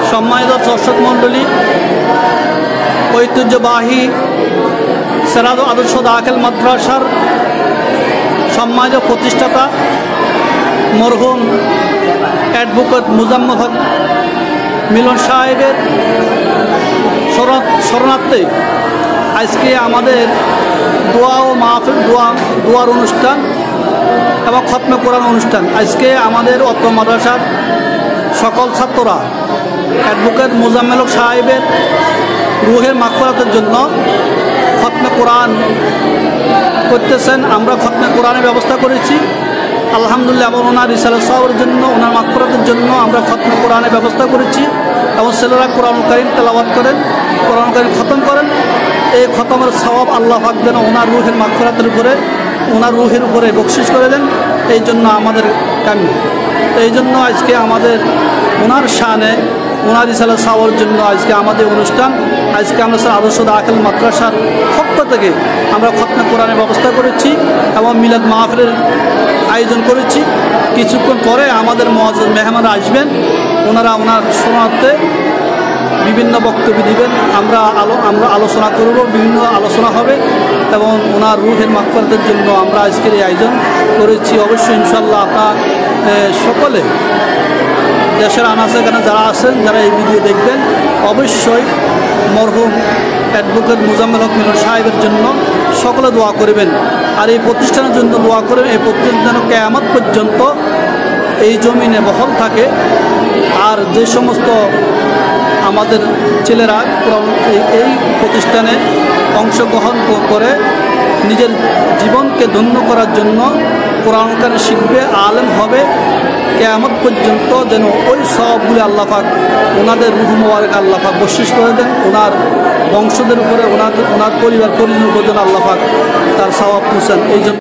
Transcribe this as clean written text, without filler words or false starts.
সম্মানিত দর্শক মণ্ডলী, ঐতিহ্যবাহী সেরাদ আদর্শ দাখিল মাদ্রাসার সম্মানিত প্রতিষ্ঠাতা মরহুম অ্যাডভোকেট মুজাম্মেল হক মিলন সাহেবের শরণার্থে আজকে আমাদের দোয়া ও মাহফিল দোয়ার অনুষ্ঠান এবং খতমে কোরআন অনুষ্ঠান। আজকে আমাদের অত্র মাদ্রাসার সকল ছাত্ররা অ্যাডভোকেট মুজাম্মেল হক সাহেবের রুহের মাগফিরাতের জন্য খতমে কোরআন করতেছেন। আমরা খতমে কোরআনের ব্যবস্থা করেছি আলহামদুলিল্লাহ, এবং ওনার রিসালাত সওয়াবের জন্য, ওনার মাগফিরাতের জন্য আমরা খতমে কোরআনের ব্যবস্থা করেছি। এবং ছেলেরা কোরআন কারীম তেলাওয়াত করেন, কোরআন কারীম খতম করেন। এই খতমের সওয়াব আল্লাহ পাক যেন ওনার রুহের মাগফিরাতের উপরে, ওনার রুহের উপরে বকশিশ করে দেন, এই জন্য আমাদের কাম্য। এই জন্য আজকে আমাদের ওনার শানে, ওনার রিসালাত সওয়াবের জন্য আজকে আমাদের অনুষ্ঠান। আজকে আমরা আদর্শ দাখিল মাদ্রাসার পক্ষ থেকে আমরা খতমে কোরআনের ব্যবস্থা করেছি এবং মিলাদ মাহফিলের আয়োজন করেছি। কিছুক্ষণ পরে আমাদের মুআজ্জিজ মেহমানরা আসবেন, ওনারা ওনার শরণার্থে বিভিন্ন বক্তব্য দিবেন। আমরা আলোচনা করব, বিভিন্ন আলোচনা হবে এবং ওনার রুহের মাগফিরাতের জন্য আমরা আজকের এই আয়োজন করেছি। অবশ্যই ইনশাআল্লাহ আপনারা সকলে দেশের আনাচে-কানাচে যারা আছেন, যারা এই ভিডিও দেখবেন, অবশ্যই মরহুম অ্যাডভোকেট মুজাম্মেল হক মিলন সাহেবের জন্য সকলে দোয়া করবেন। আর এই প্রতিষ্ঠানের জন্য দোয়া করবেন, এই প্রতিষ্ঠান যেন কিয়ামত পর্যন্ত এই জমিনে বহাল থাকে। আর যে সমস্ত আমাদের ছেলেরা এই প্রতিষ্ঠানে অংশগ্রহণ করে নিজের জীবনকে ধন্য করার জন্য কোরআন কারীম শিখবে, আলেম হবে, কিয়ামত পর্যন্ত যেন ওই সওয়াবগুলি আল্লাহ পাক ওনাদের রূহ মোবারক আল্লাহ পাক বকশিশ করে দেন, ওনার বংশদের উপরে, ওনার পরিবার পরিজনের উপর যেন আল্লাহ পাক তার সওয়াব পৌঁছান। এই জন্য